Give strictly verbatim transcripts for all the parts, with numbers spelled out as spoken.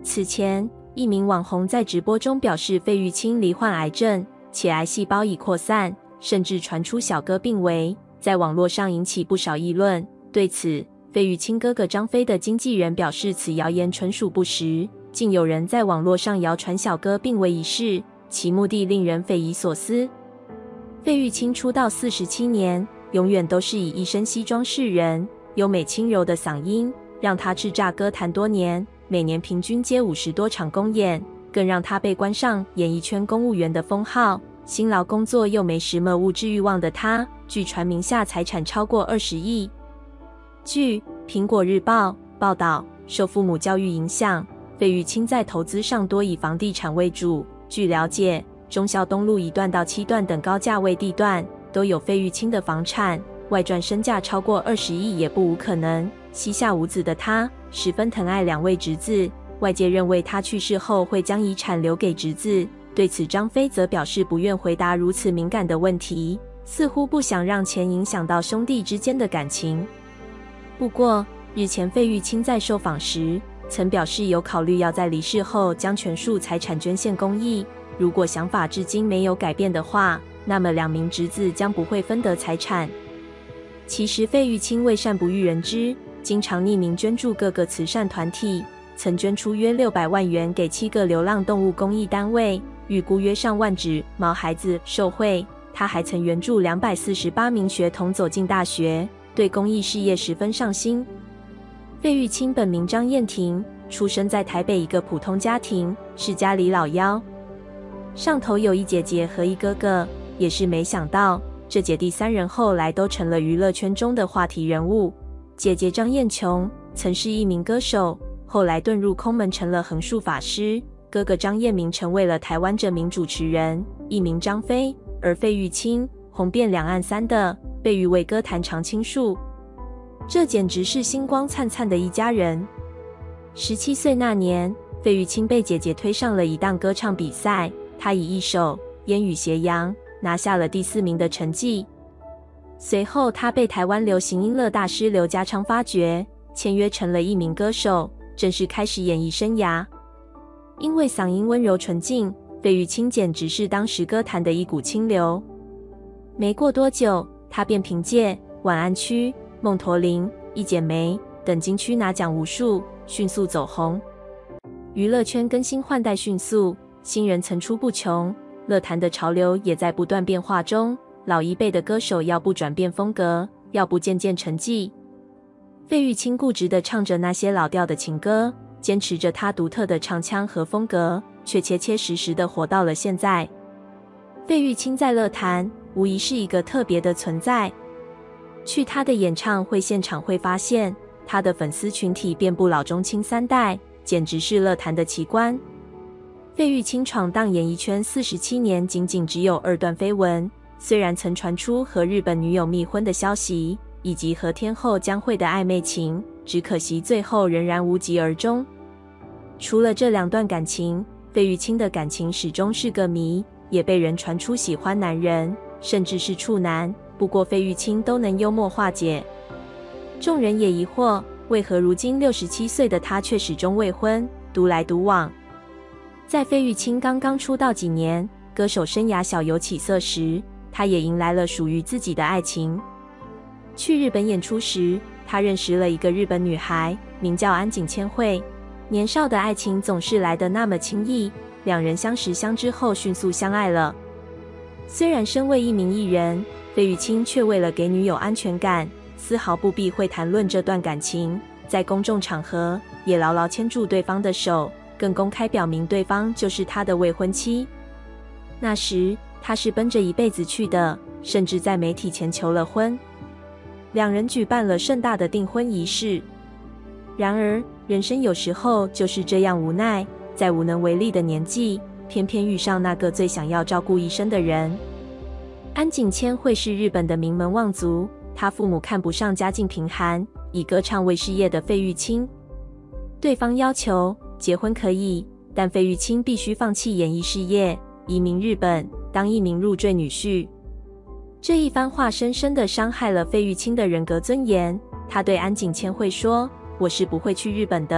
此前，一名网红在直播中表示费玉清罹患癌症，且癌细胞已扩散，甚至传出小哥病危，在网络上引起不少议论。对此，费玉清哥哥张飞的经纪人表示此谣言纯属不实，竟有人在网络上谣传小哥病危一事，其目的令人匪夷所思。费玉清出道四十七年，永远都是以一身西装示人，优美轻柔的嗓音让他叱咤歌坛多年，每年平均接五十多场公演，更让他被冠上演艺圈公务员的封号。辛劳工作又没什么物质欲望的他，据传名下财产超过二十亿。据《苹果日报》报道，受父母教育影响，费玉清在投资上多以房地产为主。据了解，忠孝东路一段到七段等高价位地段都有费玉清的房产，外传身价超过二十亿也不无可能。膝下无子的他，十分疼爱两位侄子，外界认为他去世后会将遗产留给侄子。对此，张飞则表示不愿回答如此敏感的问题，似乎不想让钱影响到兄弟之间的感情。不过，日前费玉清在受访时曾表示有考虑要在离世后将全数财产捐献公益，如果想法至今没有改变的话，那么两名侄子将不会分得财产。其实费玉清为善不欲人知，经常匿名捐助各个慈善团体，曾捐出约六百万元给七个流浪动物公益单位，预估约上万只毛孩子受惠。他还曾援助两百四十八名学童走进大学，对公益事业十分上心。费玉清本名张燕婷，出生在台北一个普通家庭，是家里老幺。上头有一姐姐和一哥哥，也是没想到这姐弟三人后来都成了娱乐圈中的话题人物。姐姐张燕琼曾是一名歌手，后来遁入空门成了横竖法师。哥哥张彦明成为了台湾这名主持人，艺名张飞。而费玉清红遍两岸三的，被誉为歌坛常青树。这简直是星光灿灿的一家人。十七岁那年，费玉清被姐姐推上了一档歌唱比赛，他以一首《烟雨斜阳》拿下了第四名的成绩。随后他被台湾流行音乐大师刘家昌发掘，签约成了一名歌手，正式开始演艺生涯。因为嗓音温柔纯净，费玉清简直是当时歌坛的一股清流。没过多久，他便凭借《晚安区》《梦驼铃》《一剪梅》等金曲拿奖无数，迅速走红。娱乐圈更新换代迅速，新人层出不穷，乐坛的潮流也在不断变化中。老一辈的歌手要不转变风格，要不渐渐沉寂。费玉清固执地唱着那些老调的情歌，坚持着他独特的唱腔和风格，却切切实实地活到了现在。费玉清在乐坛无疑是一个特别的存在。去他的演唱会现场会发现，他的粉丝群体遍布老中青三代，简直是乐坛的奇观。费玉清闯荡演艺圈四十七年，仅仅只有二段绯闻。虽然曾传出和日本女友密婚的消息，以及和天后江蕙的暧昧情，只可惜最后仍然无疾而终。除了这两段感情，费玉清的感情始终是个谜，也被人传出喜欢男人，甚至是处男。不过费玉清都能幽默化解。众人也疑惑，为何如今六十七岁的他却始终未婚，独来独往。在费玉清刚刚出道几年，歌手生涯小有起色时，他也迎来了属于自己的爱情。去日本演出时，他认识了一个日本女孩，名叫安井千惠。年少的爱情总是来得那么轻易，两人相识相知后迅速相爱了。虽然身为一名艺人，费玉清却为了给女友安全感，丝毫不避讳谈论这段感情，在公众场合也牢牢牵住对方的手，更公开表明对方就是他的未婚妻。那时他是奔着一辈子去的，甚至在媒体前求了婚。两人举办了盛大的订婚仪式。然而人生有时候就是这样无奈，在无能为力的年纪，偏偏遇上那个最想要照顾一生的人。安井千惠是日本的名门望族，她父母看不上家境贫寒，以歌唱为事业的费玉清。对方要求结婚可以，但费玉清必须放弃演艺事业，移民日本，当一名入赘女婿。这一番话深深地伤害了费玉清的人格尊严。他对安井千惠说：“我是不会去日本的，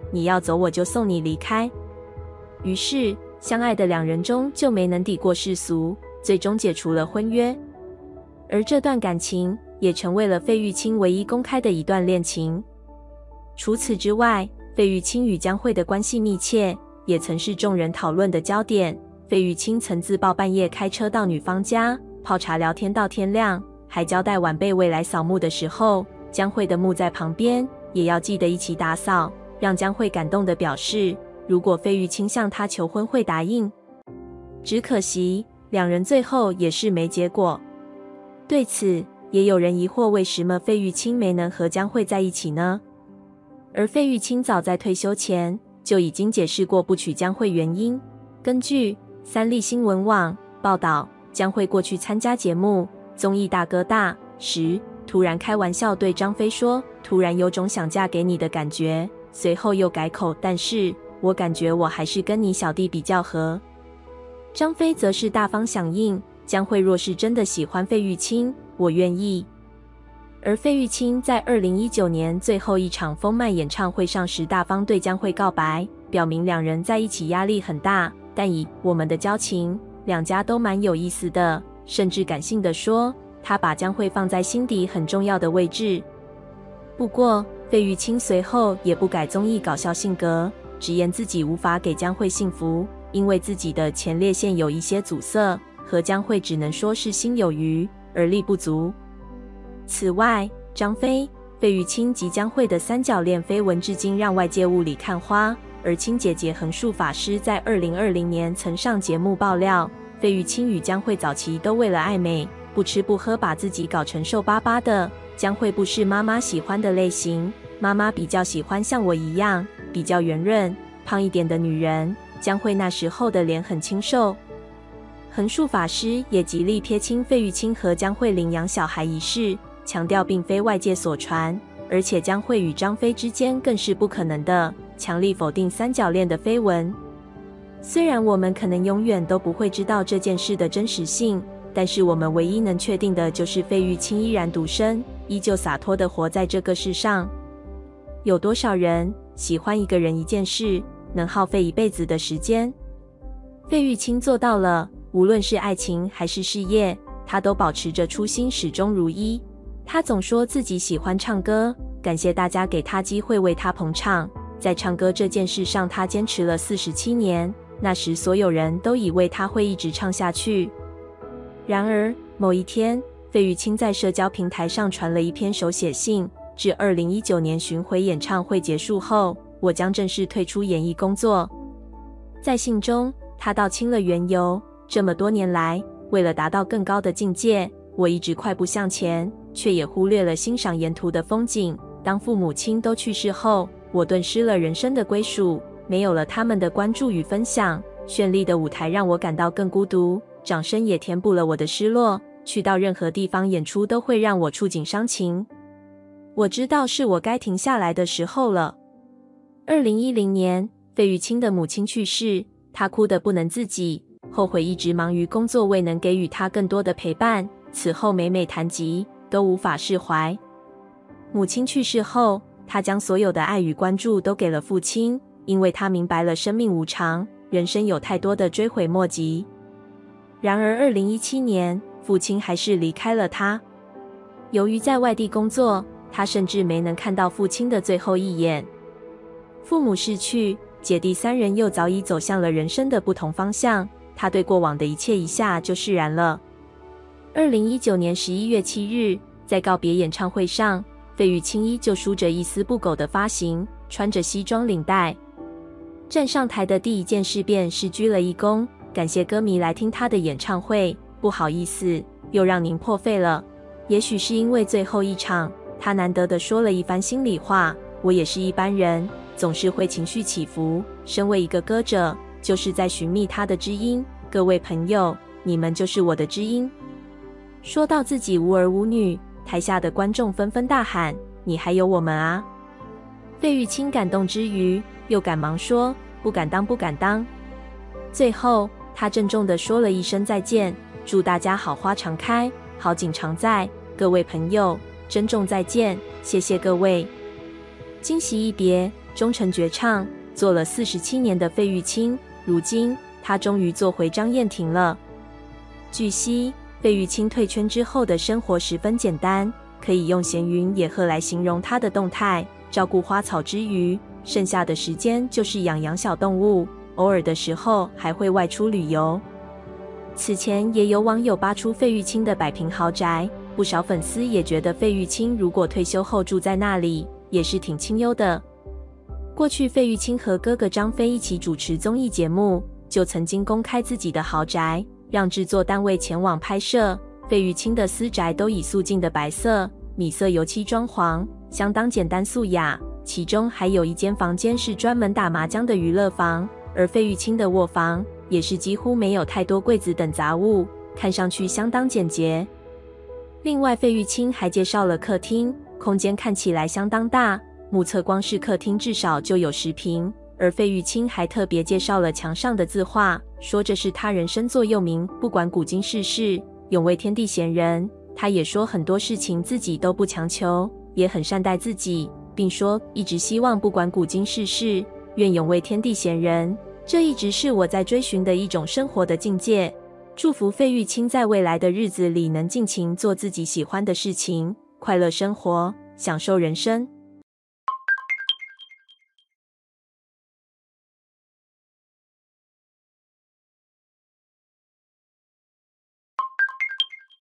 你要走我就送你离开。”于是，相爱的两人中就没能抵过世俗，最终解除了婚约。而这段感情也成为了费玉清唯一公开的一段恋情。除此之外，费玉清与江蕙的关系密切，也曾是众人讨论的焦点。费玉清曾自曝半夜开车到女方家泡茶聊天到天亮，还交代晚辈未来扫墓的时候，江蕙的墓在旁边，也要记得一起打扫，让江蕙感动地表示，如果费玉清向她求婚会答应。只可惜，两人最后也是没结果。对此，也有人疑惑为什么费玉清没能和江蕙在一起呢？而费玉清早在退休前就已经解释过不娶江蕙原因。根据三立新闻网报道，江蕙过去参加节目《综艺大哥大》时，突然开玩笑对张菲说：“突然有种想嫁给你的感觉。”随后又改口：“但是我感觉我还是跟你小弟比较合。”张菲则是大方响应：“江蕙若是真的喜欢费玉清，我愿意。”而费玉清在二零一九年最后一场封麦演唱会上时，大方对江蕙告白，表明两人在一起压力很大，但以我们的交情，两家都蛮有意思的，甚至感性地说，他把江蕙放在心底很重要的位置。不过，费玉清随后也不改综艺搞笑性格，直言自己无法给江蕙幸福，因为自己的前列腺有一些阻塞，和江蕙只能说是心有余而力不足。此外，张菲、费玉清及江蕙的三角恋绯闻至今让外界雾里看花，而亲姐姐横竖法师在二零二零年曾上节目爆料，费玉清与江蕙早期都为了爱美，不吃不喝把自己搞成瘦巴巴的。江蕙不是妈妈喜欢的类型，妈妈比较喜欢像我一样比较圆润、胖一点的女人。江蕙那时候的脸很清瘦。横竖法师也极力撇清费玉清和江蕙领养小孩一事，强调并非外界所传，而且江蕙与张菲之间更是不可能的，强力否定三角恋的绯闻。虽然我们可能永远都不会知道这件事的真实性，但是我们唯一能确定的就是费玉清依然独身，依旧洒脱地活在这个世上。有多少人喜欢一个人一件事，能耗费一辈子的时间？费玉清做到了，无论是爱情还是事业，他都保持着初心，始终如一。他总说自己喜欢唱歌，感谢大家给他机会为他捧场。在唱歌这件事上，他坚持了四十七年，那时所有人都以为他会一直唱下去。然而，某一天，费玉清在社交平台上传了一篇手写信，至二零一九年巡回演唱会结束后，我将正式退出演艺工作。在信中，他道清了缘由，这么多年来，为了达到更高的境界，我一直快步向前，却也忽略了欣赏沿途的风景。当父母亲都去世后，我顿失了人生的归属，没有了他们的关注与分享，绚丽的舞台让我感到更孤独，掌声也填补了我的失落。去到任何地方演出都会让我触景伤情。我知道是我该停下来的时候了。二零一零年，费玉清的母亲去世，他哭得不能自己，后悔一直忙于工作，未能给予他更多的陪伴。此后每每谈及，都无法释怀。母亲去世后，他将所有的爱与关注都给了父亲，因为他明白了生命无常，人生有太多的追悔莫及。然而二零一七年，父亲还是离开了他。由于在外地工作，他甚至没能看到父亲的最后一眼。父母逝去，姐弟三人又早已走向了人生的不同方向，他对过往的一切一下就释然了。二零一九年十一月七日，在告别演唱会上，费玉清依旧梳着一丝不苟的发型，穿着西装领带。站上台的第一件事便是鞠了一躬，感谢歌迷来听他的演唱会，不好意思，又让您破费了。也许是因为最后一场，他难得的说了一番心里话，我也是一般人，总是会情绪起伏，身为一个歌者，就是在寻觅他的知音。各位朋友，你们就是我的知音。说到自己无儿无女，台下的观众纷纷大喊，你还有我们啊。费玉清感动之余，又赶忙说，不敢当不敢当。最后他郑重地说了一声再见，祝大家好花常开，好景常在，各位朋友珍重再见，谢谢各位。惊喜一别， 终成绝唱，做了四十七年的费玉清，如今他终于做回张燕婷了。据悉，费玉清退圈之后的生活十分简单，可以用闲云野鹤来形容他的动态。照顾花草之余，剩下的时间就是养养小动物，偶尔的时候还会外出旅游。此前也有网友扒出费玉清的百平豪宅，不少粉丝也觉得费玉清如果退休后住在那里，也是挺清幽的。过去费玉清和哥哥张飞一起主持综艺节目，就曾经公开自己的豪宅，让制作单位前往拍摄。费玉清的私宅都以素净的白色、米色油漆装潢，相当简单素雅，其中还有一间房间是专门打麻将的娱乐房，而费玉清的卧房也是几乎没有太多柜子等杂物，看上去相当简洁。另外，费玉清还介绍了客厅，空间看起来相当大，目测光是客厅至少就有十平。而费玉清还特别介绍了墙上的字画，说这是他人生座右铭，不管古今世事，永为天地闲人。他也说很多事情自己都不强求，也很善待自己，并说一直希望不管古今世事，愿永为天地闲人，这一直是我在追寻的一种生活的境界。祝福费玉清在未来的日子里能尽情做自己喜欢的事情，快乐生活，享受人生。